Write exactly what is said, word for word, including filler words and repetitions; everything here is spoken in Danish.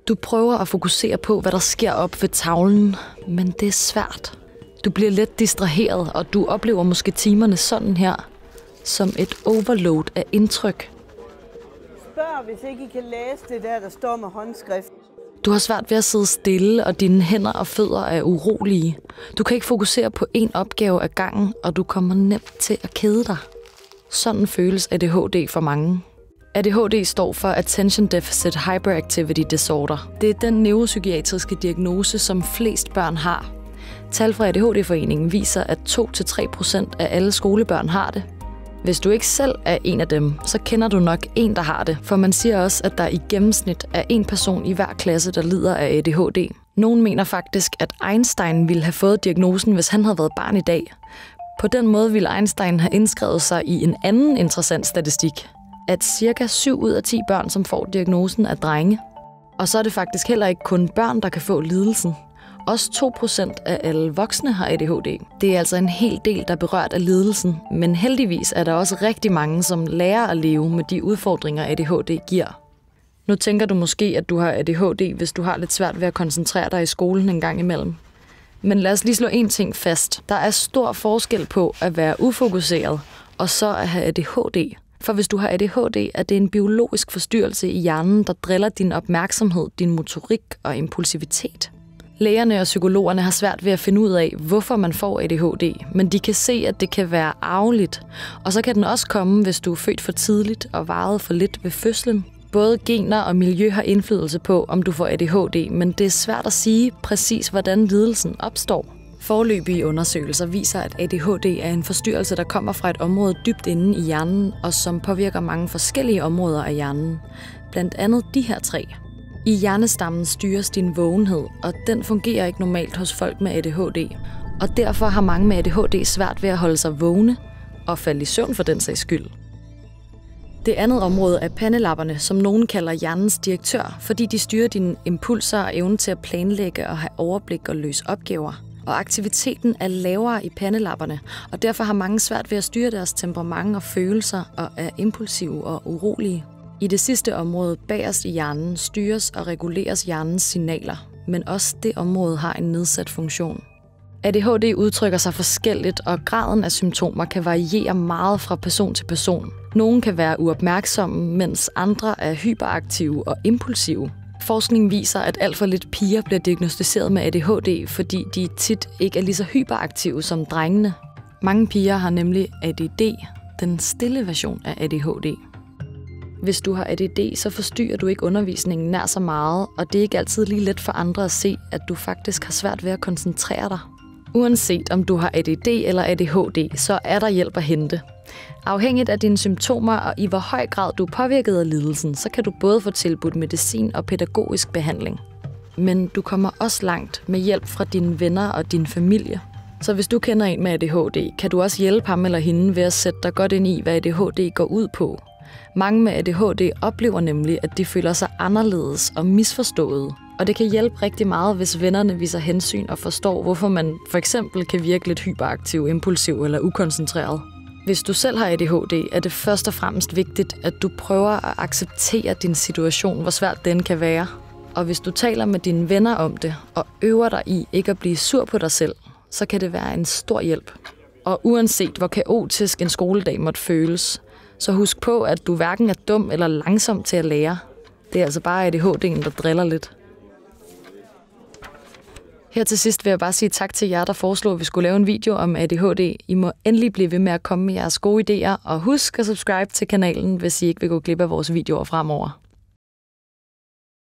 Du prøver at fokusere på, hvad der sker op ved tavlen, men det er svært. Du bliver let distraheret, og du oplever måske timerne sådan her, som et overload af indtryk. Spørg, hvis ikke I kan læse det der, der står med håndskrift. Du har svært ved at sidde stille, og dine hænder og fødder er urolige. Du kan ikke fokusere på én opgave ad gangen, og du kommer nemt til at kede dig. Sådan føles A D H D for mange. A D H D står for Attention Deficit Hyperactivity Disorder. Det er den neuropsykiatriske diagnose, som flest børn har. Tal fra A D H D-foreningen viser, at to til tre procent af alle skolebørn har det. Hvis du ikke selv er en af dem, så kender du nok en, der har det, for man siger også, at der i gennemsnit er en person i hver klasse, der lider af A D H D. Nogle mener faktisk, at Einstein ville have fået diagnosen, hvis han havde været barn i dag. På den måde ville Einstein have indskrevet sig i en anden interessant statistik, at cirka syv ud af ti børn, som får diagnosen, er drenge. Og så er det faktisk heller ikke kun børn, der kan få lidelsen. Også to procent af alle voksne har A D H D. Det er altså en hel del, der er berørt af lidelsen, men heldigvis er der også rigtig mange, som lærer at leve med de udfordringer, A D H D giver. Nu tænker du måske, at du har A D H D, hvis du har lidt svært ved at koncentrere dig i skolen en gang imellem. Men lad os lige slå en ting fast. Der er stor forskel på at være ufokuseret og så at have A D H D. For hvis du har A D H D, er det en biologisk forstyrrelse i hjernen, der driller din opmærksomhed, din motorik og impulsivitet. Lægerne og psykologerne har svært ved at finde ud af, hvorfor man får A D H D, men de kan se, at det kan være arveligt. Og så kan den også komme, hvis du er født for tidligt og varet for lidt ved fødslen. Både gener og miljø har indflydelse på, om du får A D H D, men det er svært at sige præcis, hvordan lidelsen opstår. Foreløbige undersøgelser viser, at A D H D er en forstyrrelse, der kommer fra et område dybt inde i hjernen, og som påvirker mange forskellige områder af hjernen. Blandt andet de her tre. I hjernestammen styres din vågenhed, og den fungerer ikke normalt hos folk med A D H D. Og derfor har mange med A D H D svært ved at holde sig vågne og falde i søvn for den sags skyld. Det andet område er pandelapperne, som nogen kalder hjernens direktør, fordi de styrer dine impulser og evnen til at planlægge og have overblik og løse opgaver. Og aktiviteten er lavere i pandelapperne, og derfor har mange svært ved at styre deres temperament og følelser og er impulsive og urolige. I det sidste område, bagerst i hjernen, styres og reguleres hjernens signaler, men også det område har en nedsat funktion. A D H D udtrykker sig forskelligt, og graden af symptomer kan variere meget fra person til person. Nogle kan være uopmærksomme, mens andre er hyperaktive og impulsive. Forskning viser, at alt for lidt piger bliver diagnosticeret med A D H D, fordi de tit ikke er lige så hyperaktive som drengene. Mange piger har nemlig A D D, den stille version af A D H D. Hvis du har A D D, så forstyrrer du ikke undervisningen nær så meget, og det er ikke altid lige let for andre at se, at du faktisk har svært ved at koncentrere dig. Uanset om du har A D D eller A D H D, så er der hjælp at hente. Afhængigt af dine symptomer og i hvor høj grad du er påvirket af lidelsen, så kan du både få tilbudt medicin og pædagogisk behandling. Men du kommer også langt med hjælp fra dine venner og din familie. Så hvis du kender en med A D H D, kan du også hjælpe ham eller hende ved at sætte dig godt ind i, hvad A D H D går ud på. Mange med A D H D oplever nemlig, at de føler sig anderledes og misforståede. Og det kan hjælpe rigtig meget, hvis vennerne viser hensyn og forstår, hvorfor man for eksempel kan virke lidt hyperaktiv, impulsiv eller ukoncentreret. Hvis du selv har A D H D, er det først og fremmest vigtigt, at du prøver at acceptere din situation, hvor svært den kan være. Og hvis du taler med dine venner om det, og øver dig i ikke at blive sur på dig selv, så kan det være en stor hjælp. Og uanset hvor kaotisk en skoledag måtte føles, så husk på, at du hverken er dum eller langsom til at lære. Det er altså bare A D H D'en, der driller lidt. Her til sidst vil jeg bare sige tak til jer, der foreslog, at vi skulle lave en video om A D H D. I må endelig blive ved med at komme med jeres gode idéer, og husk at subscribe til kanalen, hvis I ikke vil gå glip af vores videoer fremover.